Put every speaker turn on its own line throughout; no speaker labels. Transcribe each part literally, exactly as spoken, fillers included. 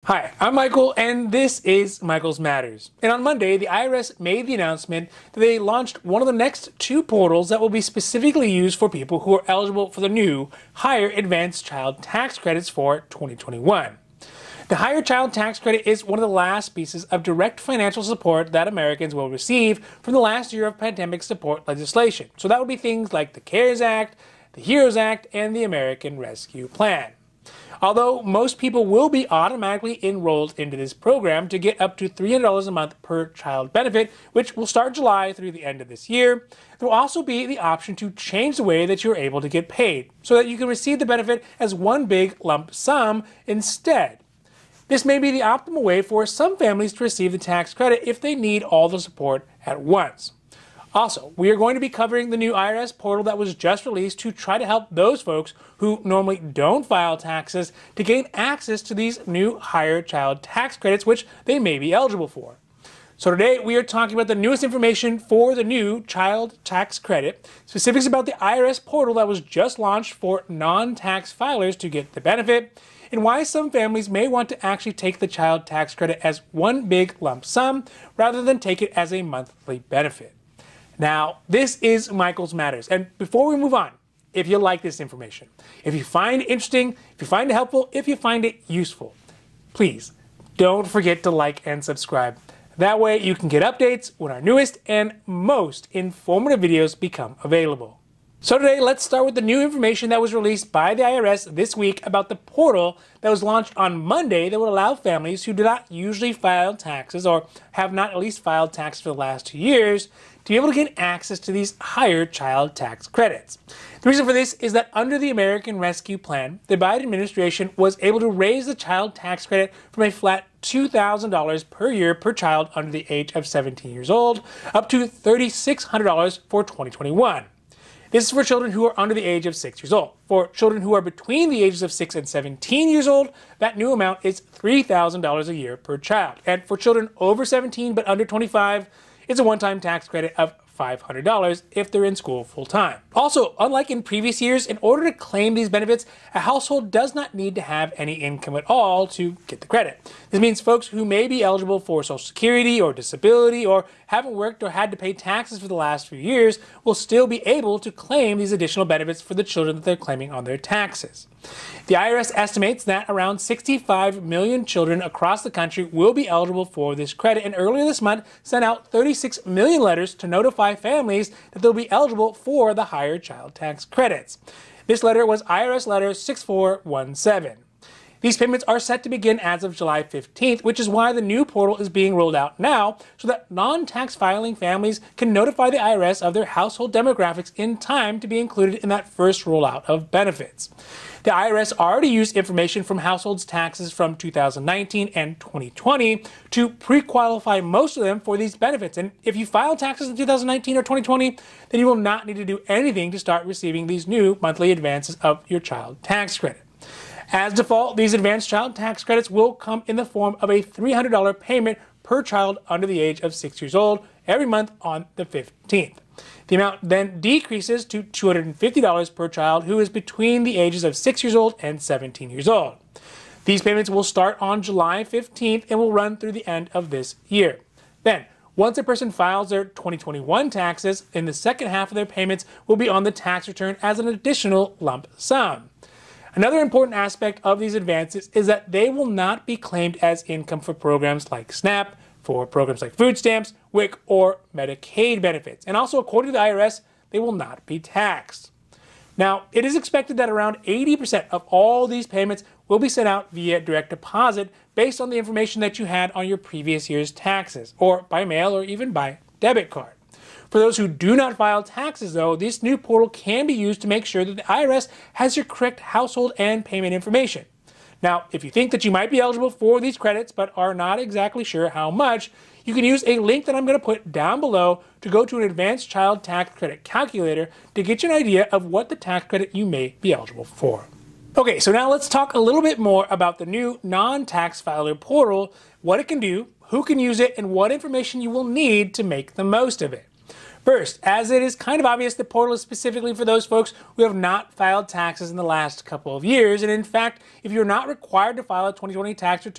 Hi, I'm Michael, and this is Michael's Matters. And on Monday, the I R S made the announcement that they launched one of the next two portals that will be specifically used for people who are eligible for the new Higher Advanced Child Tax Credits for twenty twenty-one. The Higher Child Tax Credit is one of the last pieces of direct financial support that Americans will receive from the last year of pandemic support legislation. So that would be things like the CARES Act, the HEROES Act, and the American Rescue Plan. Although most people will be automatically enrolled into this program to get up to three hundred dollars a month per child benefit, which will start July through the end of this year, there will also be the option to change the way that you're able to get paid so that you can receive the benefit as one big lump sum instead. This may be the optimal way for some families to receive the tax credit if they need all the support at once. Also, we are going to be covering the new I R S portal that was just released to try to help those folks who normally don't file taxes to gain access to these new higher child tax credits, which they may be eligible for. So today we are talking about the newest information for the new child tax credit, specifics about the I R S portal that was just launched for non-tax filers to get the benefit, and why some families may want to actually take the child tax credit as one big lump sum rather than take it as a monthly benefit. Now, this is Michael's Matters, and before we move on, if you like this information, if you find it interesting, if you find it helpful, if you find it useful, please don't forget to like and subscribe. That way you can get updates when our newest and most informative videos become available. So today, let's start with the new information that was released by the I R S this week about the portal that was launched on Monday that would allow families who do not usually file taxes or have not at least filed taxes for the last two years to be able to gain access to these higher child tax credits. The reason for this is that under the American Rescue Plan, the Biden administration was able to raise the child tax credit from a flat two thousand dollars per year per child under the age of seventeen years old up to three thousand six hundred dollars for twenty twenty-one. This is for children who are under the age of six years old. For children who are between the ages of six and seventeen years old, that new amount is three thousand dollars a year per child. And for children over seventeen but under twenty-five, it's a one-time tax credit of five hundred dollars if they're in school full-time. Also, unlike in previous years, in order to claim these benefits, a household does not need to have any income at all to get the credit. This means folks who may be eligible for Social Security or disability or haven't worked or had to pay taxes for the last few years will still be able to claim these additional benefits for the children that they're claiming on their taxes. The I R S estimates that around sixty-five million children across the country will be eligible for this credit, and earlier this month sent out thirty-six million letters to notify families that they'll be eligible for the higher child tax credits. This letter was I R S letter six four one seven. These payments are set to begin as of July fifteenth, which is why the new portal is being rolled out now so that non-tax filing families can notify the I R S of their household demographics in time to be included in that first rollout of benefits. The I R S already used information from households' taxes from two thousand nineteen and twenty twenty to pre-qualify most of them for these benefits. And if you file taxes in two thousand nineteen or twenty twenty, then you will not need to do anything to start receiving these new monthly advances of your child tax credit. As default, these advanced child tax credits will come in the form of a three hundred dollars payment per child under the age of six years old every month on the fifteenth. The amount then decreases to two hundred fifty dollars per child who is between the ages of six years old and seventeen years old. These payments will start on July fifteenth and will run through the end of this year. Then, once a person files their twenty twenty-one taxes, in the second half of their payments will be on the tax return as an additional lump sum. Another important aspect of these advances is that they will not be claimed as income for programs like SNAP, for programs like food stamps, W I C, or Medicaid benefits. And also, according to the I R S, they will not be taxed. Now, it is expected that around eighty percent of all these payments will be sent out via direct deposit based on the information that you had on your previous year's taxes, or by mail or even by debit card. For those who do not file taxes, though, this new portal can be used to make sure that the I R S has your correct household and payment information. Now, if you think that you might be eligible for these credits but are not exactly sure how much, you can use a link that I'm going to put down below to go to an advanced child tax credit calculator to get you an idea of what the tax credit you may be eligible for. Okay, so now let's talk a little bit more about the new non-tax filer portal, what it can do, who can use it, and what information you will need to make the most of it. First, as it is kind of obvious, the portal is specifically for those folks who have not filed taxes in the last couple of years. And in fact, if you're not required to file a twenty twenty tax return,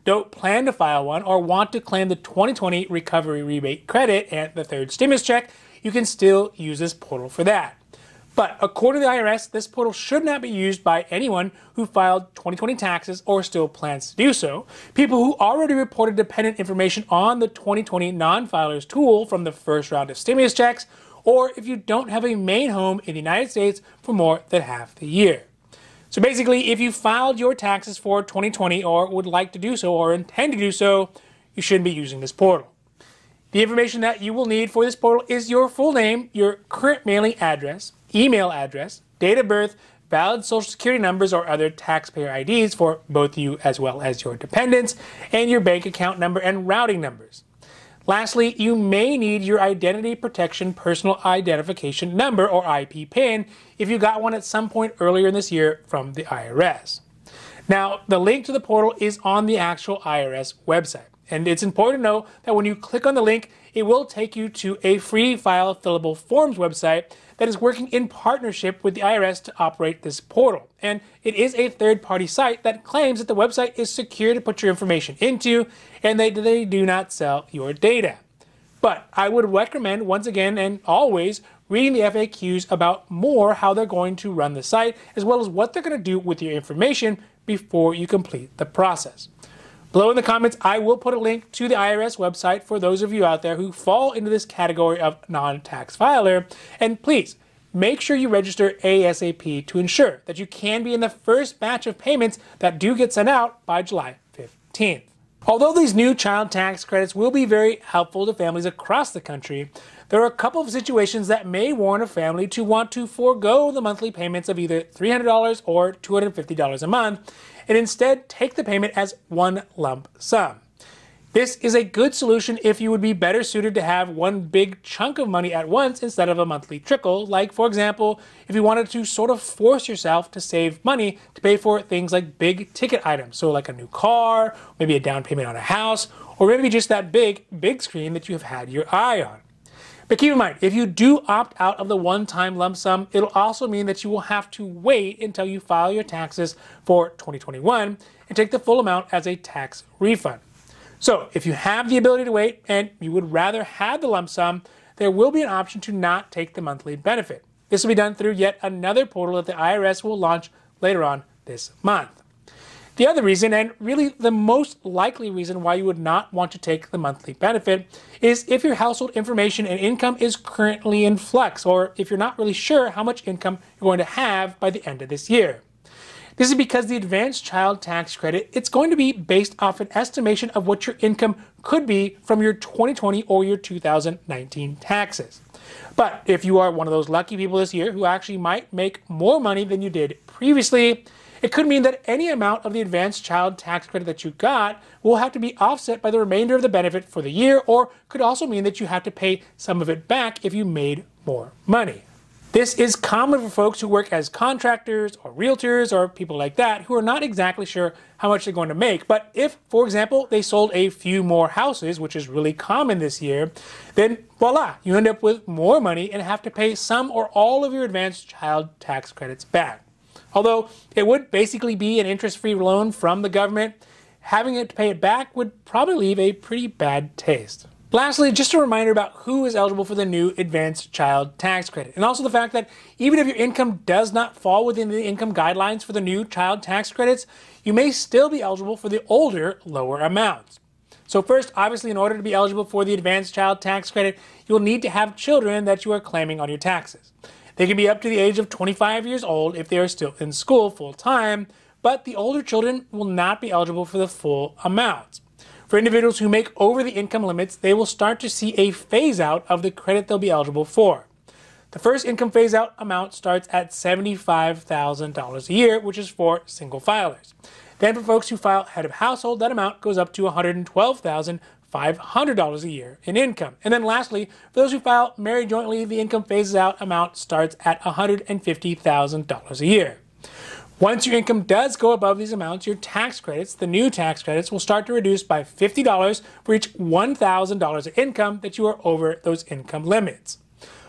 don't plan to file one or want to claim the twenty twenty recovery rebate credit and the third stimulus check, you can still use this portal for that. But according to the I R S, this portal should not be used by anyone who filed twenty twenty taxes or still plans to do so, people who already reported dependent information on the twenty twenty non-filers tool from the first round of stimulus checks, or if you don't have a main home in the United States for more than half the year. So basically, if you filed your taxes for twenty twenty or would like to do so or intend to do so, you shouldn't be using this portal. The information that you will need for this portal is your full name, your current mailing address, email address, date of birth, valid social security numbers or other taxpayer I Ds for both you as well as your dependents, and your bank account number and routing numbers. Lastly, you may need your Identity Protection Personal Identification Number or I P P I N if you got one at some point earlier in this year from the I R S. Now, the link to the portal is on the actual I R S website. And it's important to know that when you click on the link, it will take you to a free file fillable forms website that is working in partnership with the I R S to operate this portal. And it is a third-party site that claims that the website is secure to put your information into and that they do not sell your data. But I would recommend, once again and always, reading the F A Qs about more how they're going to run the site, as well as what they're going to do with your information before you complete the process. Below in the comments, I will put a link to the I R S website for those of you out there who fall into this category of non-tax filer. And please, make sure you register ASAP to ensure that you can be in the first batch of payments that do get sent out by July fifteenth. Although these new child tax credits will be very helpful to families across the country, there are a couple of situations that may warrant a family to want to forego the monthly payments of either three hundred dollars or two hundred fifty dollars a month and instead take the payment as one lump sum. This is a good solution if you would be better suited to have one big chunk of money at once instead of a monthly trickle, like, for example, if you wanted to sort of force yourself to save money to pay for things like big ticket items, so like a new car, maybe a down payment on a house, or maybe just that big, big screen that you have had your eye on. But keep in mind, if you do opt out of the one-time lump sum, it'll also mean that you will have to wait until you file your taxes for twenty twenty-one and take the full amount as a tax refund. So if you have the ability to wait and you would rather have the lump sum, there will be an option to not take the monthly benefit. This will be done through yet another portal that the I R S will launch later on this month. The other reason, and really the most likely reason why you would not want to take the monthly benefit, is if your household information and income is currently in flux, or if you're not really sure how much income you're going to have by the end of this year. This is because the advanced child tax credit, it's going to be based off an estimation of what your income could be from your twenty twenty or your two thousand nineteen taxes. But if you are one of those lucky people this year who actually might make more money than you did previously, it could mean that any amount of the advanced child tax credit that you got will have to be offset by the remainder of the benefit for the year, or could also mean that you have to pay some of it back if you made more money. This is common for folks who work as contractors or realtors or people like that who are not exactly sure how much they're going to make. But if, for example, they sold a few more houses, which is really common this year, then voila, you end up with more money and have to pay some or all of your advanced child tax credits back. Although it would basically be an interest-free loan from the government, having it to pay it back would probably leave a pretty bad taste. Lastly, just a reminder about who is eligible for the new advanced child tax credit, and also the fact that even if your income does not fall within the income guidelines for the new child tax credits, you may still be eligible for the older, lower amounts. So first, obviously, in order to be eligible for the advanced child tax credit, you'll need to have children that you are claiming on your taxes. They can be up to the age of twenty-five years old if they are still in school full-time, but the older children will not be eligible for the full amounts. For individuals who make over the income limits, they will start to see a phase-out of the credit they'll be eligible for. The first income phase-out amount starts at seventy-five thousand dollars a year, which is for single filers. Then for folks who file head of household, that amount goes up to one hundred twelve thousand five hundred dollars a year in income. And then lastly, for those who file married jointly, the income phases out amount starts at one hundred fifty thousand dollars a year. Once your income does go above these amounts, your tax credits, the new tax credits, will start to reduce by fifty dollars for each one thousand dollars of income that you are over those income limits.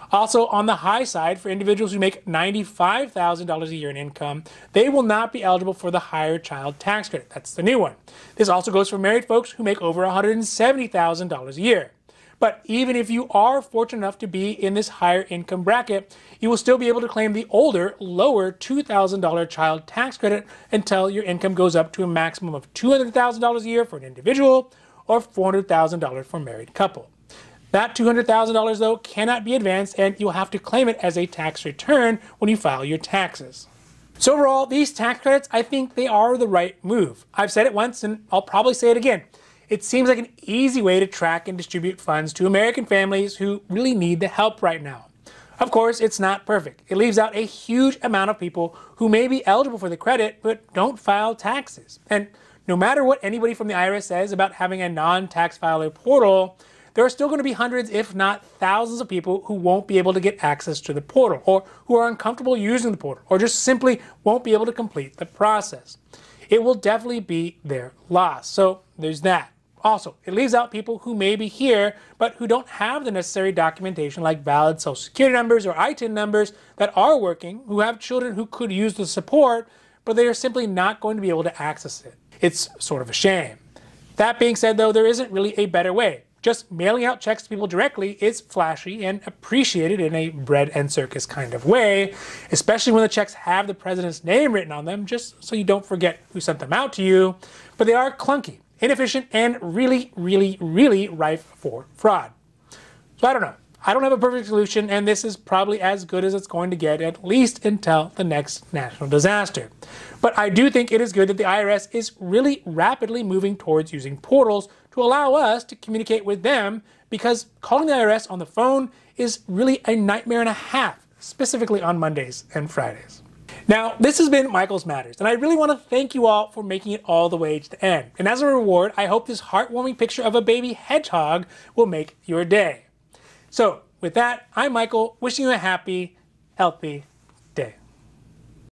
Also, on the high side, for individuals who make ninety-five thousand dollars a year in income, they will not be eligible for the higher child tax credit. That's the new one. This also goes for married folks who make over one hundred seventy thousand dollars a year. But even if you are fortunate enough to be in this higher income bracket, you will still be able to claim the older, lower two thousand dollars child tax credit until your income goes up to a maximum of two hundred thousand dollars a year for an individual or four hundred thousand dollars for a married couple. That two hundred thousand dollars, though, cannot be advanced, and you'll have to claim it as a tax return when you file your taxes. So overall, these tax credits, I think they are the right move. I've said it once, and I'll probably say it again. It seems like an easy way to track and distribute funds to American families who really need the help right now. Of course, it's not perfect. It leaves out a huge amount of people who may be eligible for the credit but don't file taxes. And no matter what anybody from the I R S says about having a non-tax filer portal, there are still going to be hundreds, if not thousands of people who won't be able to get access to the portal, or who are uncomfortable using the portal, or just simply won't be able to complete the process. It will definitely be their loss. So there's that. Also, it leaves out people who may be here, but who don't have the necessary documentation like valid social security numbers or I T I N numbers that are working, who have children who could use the support, but they are simply not going to be able to access it. It's sort of a shame. That being said, though, there isn't really a better way. Just mailing out checks to people directly is flashy and appreciated in a bread and circus kind of way, especially when the checks have the president's name written on them, just so you don't forget who sent them out to you. But they are clunky, inefficient, and really, really, really rife for fraud. So I don't know. I don't have a perfect solution, and this is probably as good as it's going to get, at least until the next national disaster. But I do think it is good that the I R S is really rapidly moving towards using portals to allow us to communicate with them, because calling the I R S on the phone is really a nightmare and a half, specifically on Mondays and Fridays. Now, this has been Michael's Matters, and I really want to thank you all for making it all the way to the end. And as a reward, I hope this heartwarming picture of a baby hedgehog will make your day. So, with that, I'm Michael, wishing you a happy, healthy